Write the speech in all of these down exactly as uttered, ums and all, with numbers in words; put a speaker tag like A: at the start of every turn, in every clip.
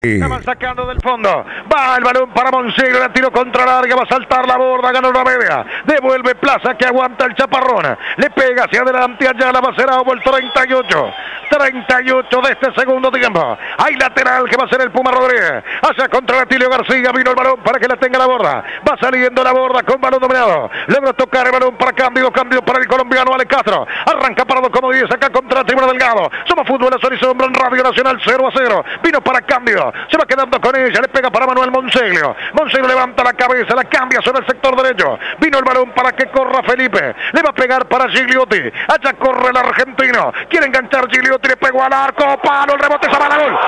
A: Estaban sacando del fondo. Va el balón para Monseglio. La tiro contra larga. Va a saltar la borda. Ganó la media. Devuelve Plaza que aguanta el chaparrón. Le pega hacia adelante. Allá la va a ser a el treinta y ocho. treinta y ocho de este segundo tiempo. Hay lateral que va a ser el Puma Rodríguez. Hacia contra Atilio García. Vino el balón para que la tenga la borda. Va saliendo la borda con balón dominado. Logra tocar el balón para Cándido. Cándido para el colombiano Alex Castro. Arranca parado como diez acá contra Tribuna Delgado. Somos Fútbol Azul y Sombra en Radio Nacional cero a cero. Vino para Cándido. Se va quedando con ella, le pega para Manuel Monseglio. Monseglio levanta la cabeza, la cambia sobre el sector derecho. Vino el balón para que corra Felipe. Le va a pegar para Gigliotti. Allá corre el argentino. Quiere enganchar Gigliotti, le pegó al arco. Palo, el rebote, Zavala, gol.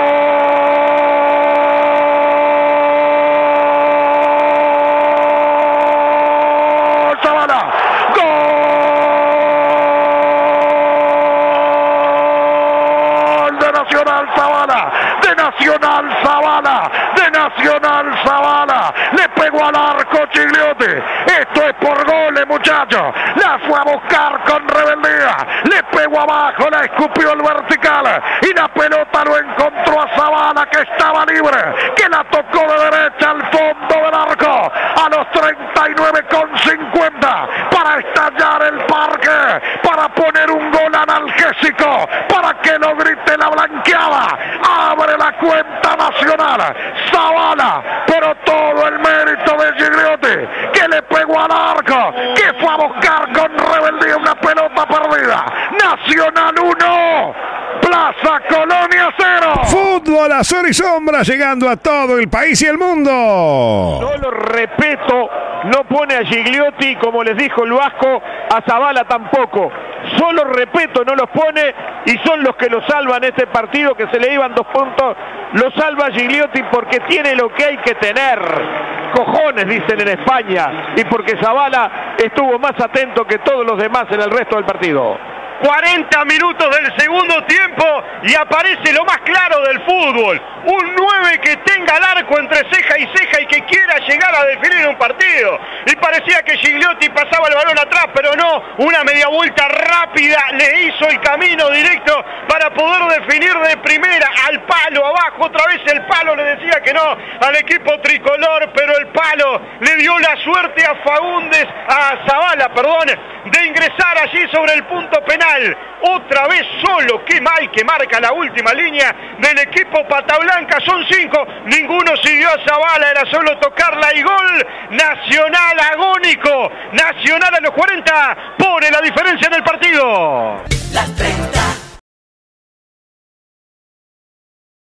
A: ¡Gol! Zavala. ¡Gol! De Nacional Zavala. De Nacional Zavala. De Nacional Zavala. Le pegó al arco Gigliotti. Esto es por goles, muchachos. La fue a buscar con rebeldía. Le pegó abajo, la escupió el vertical. Y la pelota lo encontró a Zavala, que estaba libre. Que la tocó de derecha al fondo del arco. A los treinta y nueve con cincuenta. Para estallar el parque. Para poner un gol analgésico. Para que lo grite la blanqueada. Abre la cuenta Nacional. Zavala, pero todo el mérito de Gigliotti, que le pegó al arco, que fue a buscar con rebeldía una pelota perdida. Nacional uno, Plaza Colonia cero.
B: Fútbol Azul y Sombra llegando a todo el país y el mundo.
C: Solo respeto, no pone a Gigliotti, como les dijo el Vasco, a Zavala tampoco. Solo respeto, no los pone y son los que lo salvan este partido, que se le iban dos puntos. Lo salva Gigliotti porque tiene lo que hay que tener. Cojones, dicen en España. Y porque Zavala estuvo más atento que todos los demás en el resto del partido.
D: cuarenta minutos del segundo tiempo y aparece lo más claro del fútbol. Un nueve que tenga el arco entre ceja y ceja y que quiera llegar a definir un partido. Y parecía que Gigliotti pasaba el balón atrás, pero no. Una media vuelta rápida le hizo el camino directo para poder definir de primera al palo abajo. Otra vez el palo le decía que no al equipo tricolor, pero el palo le dio la suerte a Faúndez, a Zavala, perdón, de ingresar allí sobre el punto penal. Otra vez solo, qué mal que marca la última línea del equipo Pata Blanca. Son cinco, ninguno siguió a Zavala, era solo tocarla y gol. Nacional agónico, Nacional a los cuarenta pone la diferencia en el partido.
E: Las treinta